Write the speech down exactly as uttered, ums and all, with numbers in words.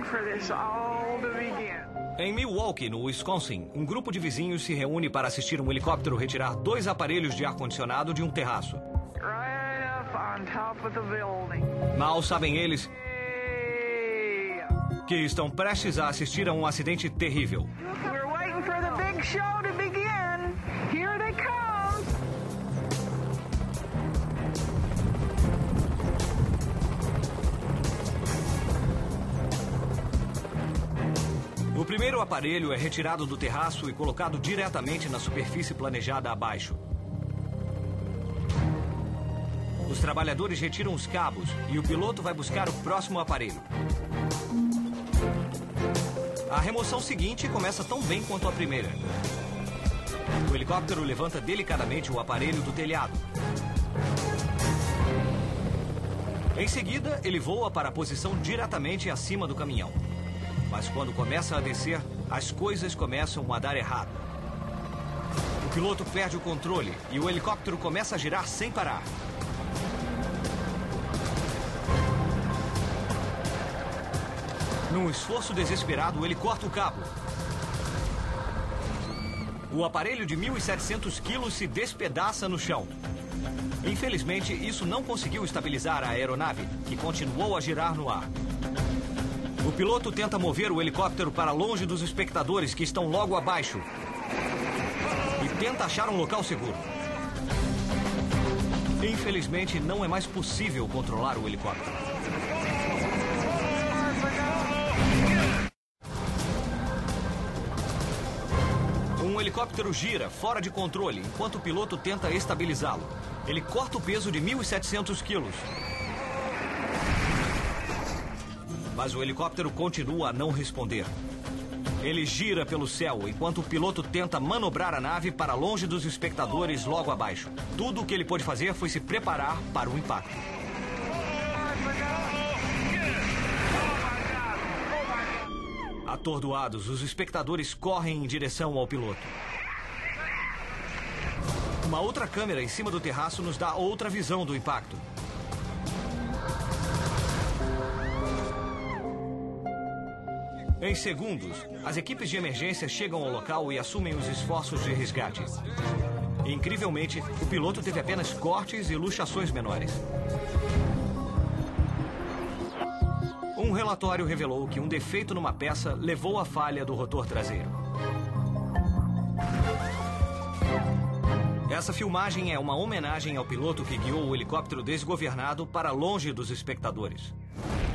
Em Milwaukee, no Wisconsin, um grupo de vizinhos se reúne para assistir um helicóptero retirar dois aparelhos de ar-condicionado de um terraço. Mal sabem eles que estão prestes a assistir a um acidente terrível. O primeiro aparelho é retirado do terraço e colocado diretamente na superfície planejada abaixo. Os trabalhadores retiram os cabos e o piloto vai buscar o próximo aparelho. A remoção seguinte começa tão bem quanto a primeira. O helicóptero levanta delicadamente o aparelho do telhado. Em seguida, ele voa para a posição diretamente acima do caminhão. Mas quando começa a descer, as coisas começam a dar errado. O piloto perde o controle e o helicóptero começa a girar sem parar. Num esforço desesperado, ele corta o cabo. O aparelho de mil e setecentos quilos se despedaça no chão. Infelizmente, isso não conseguiu estabilizar a aeronave, que continuou a girar no ar. O piloto tenta mover o helicóptero para longe dos espectadores que estão logo abaixo e tenta achar um local seguro. Infelizmente, não é mais possível controlar o helicóptero. Um helicóptero gira fora de controle enquanto o piloto tenta estabilizá-lo. Ele corta o peso de mil e setecentos quilos. Mas o helicóptero continua a não responder. Ele gira pelo céu enquanto o piloto tenta manobrar a nave para longe dos espectadores logo abaixo. Tudo o que ele pôde fazer foi se preparar para o impacto. Atordoados, os espectadores correm em direção ao piloto. Uma outra câmera em cima do terraço nos dá outra visão do impacto. Em segundos, as equipes de emergência chegam ao local e assumem os esforços de resgate. Incrivelmente, o piloto teve apenas cortes e luxações menores. Um relatório revelou que um defeito numa peça levou à falha do rotor traseiro. Essa filmagem é uma homenagem ao piloto que guiou o helicóptero desgovernado para longe dos espectadores.